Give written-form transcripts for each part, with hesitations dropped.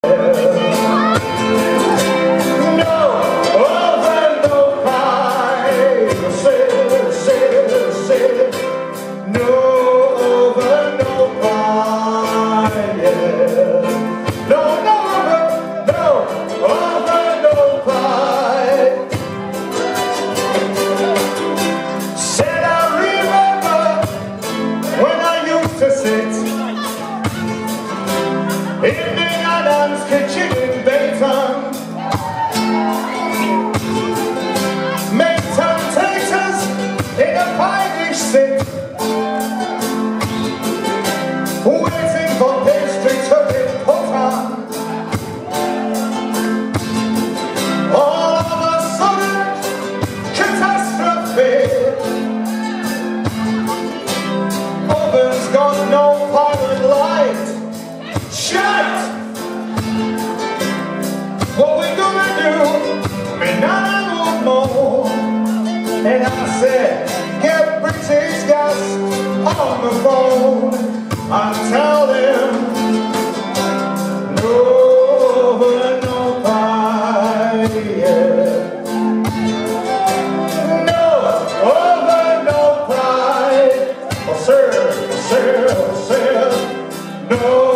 In the Adam's kitchen in Baytown, make taters in a pie-dish sit, waiting for pastry to be put on. All of a sudden, catastrophe. Oven's got no pilot light. Shut! What we gonna do? Me not more. And I said, get British Gas on the phone and tell them no over no pie. No over no pie. Oh sir, sir, no.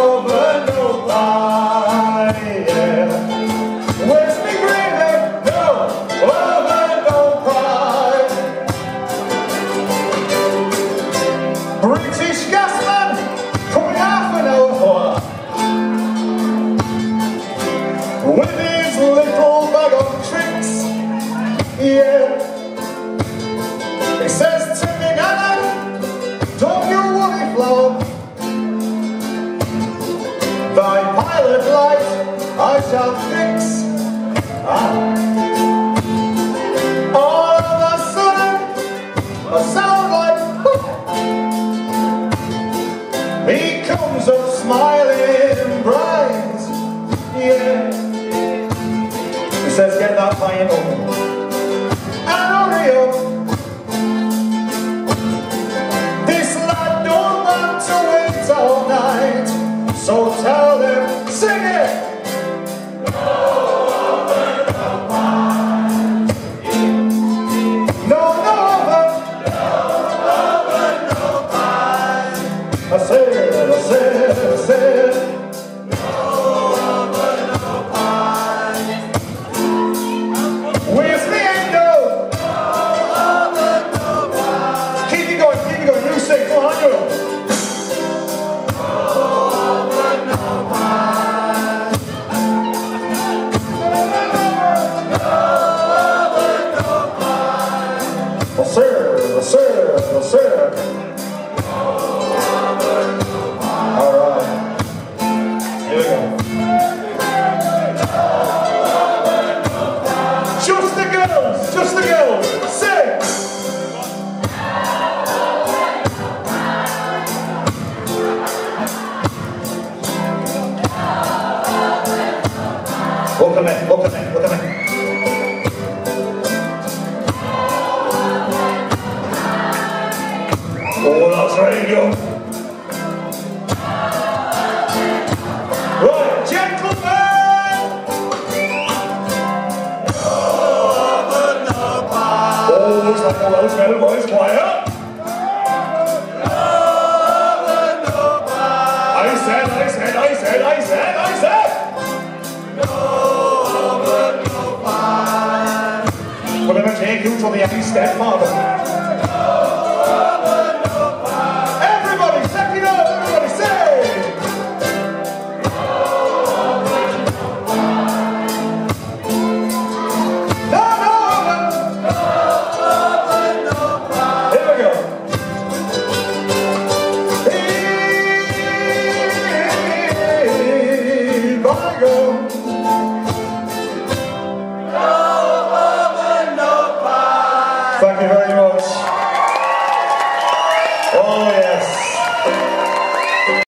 British Gas man coming half an hour with his little bag of tricks, yeah. He says to me, Nana, don't you worry, Flo, thy pilot light I shall fix. All of a sudden, a sound like he comes up smiling bright, yeah. He says, get that pint up and hurry up. This lad don't want to wait all night, so tell them, sing it. I said, no over no pie. Where's the endo? No over no pie. Keep it going, you sing, go on, you. No over no pie. No over no pie. Oh sir, oh sir, oh sir. Just the girls, sing! Welcome in. Oh, that's radio. Right, gentlemen! Like all those men and boys, quiet! I said! No over no pie. We're gonna take you to the happy stepfather.